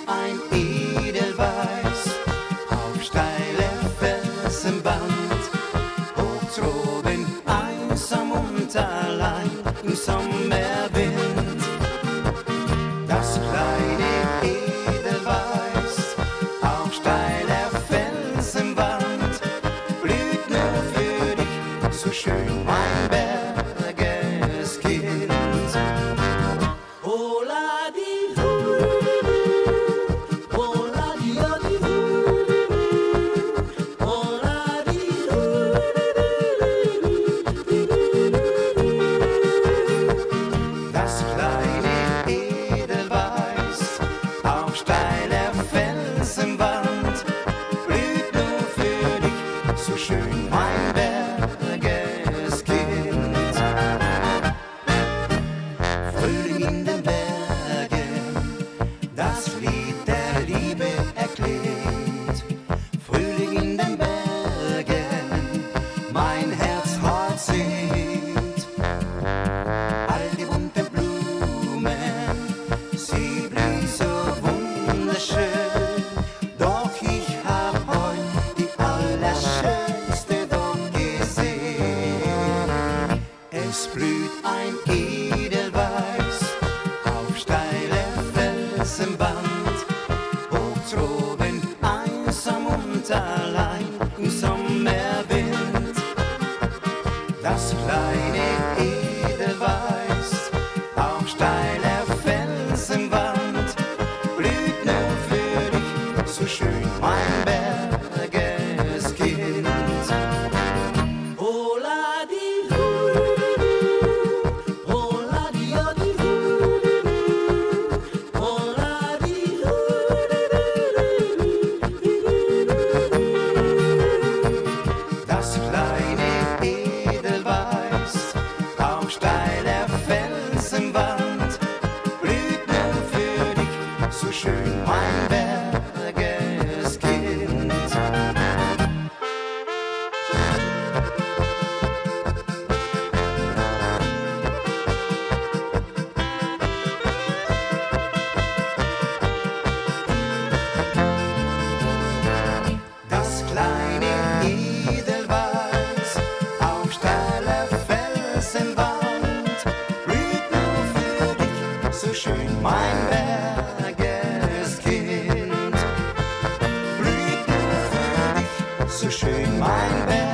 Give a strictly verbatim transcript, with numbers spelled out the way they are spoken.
ein Edelweiß auf steiler Felsenwand, hoch droben einsam und allein im Sommerwind. Das kleine Edelweiß auf steiler Felsenwand blüht nur für dich, so schön mein Bergeskind. Das kleine Edelweiß auf steiler Felsenwand blüht nur für dich, so schön mein Bergeskind. Frühling in den Bergen, das Lied der Liebe erklingt. Frühling in den Bergen, mein Herz heut singt. All die bunten Blumen, sie blühen so wunderschön. Doch ich hab heut die allerschönste dort gesehen. Es blüht ein Edelweiß auf steiler Felsenwand, hoch droben einsam und allein im Sommerwind. Das kleine Edelweiß auf steiler Felsenwand blüht nur für dich, so schön mein Bergeskind. Das kleine Edelweiß auf steiler Felsenwand blüht nur für dich, so schön mein Bergeskind. Das kleine Edelweiß auf steiler Felsenwand blüht nur für dich, so schön mein Bergeskind. Blüht nur für dich, so schön mein Bergeskind.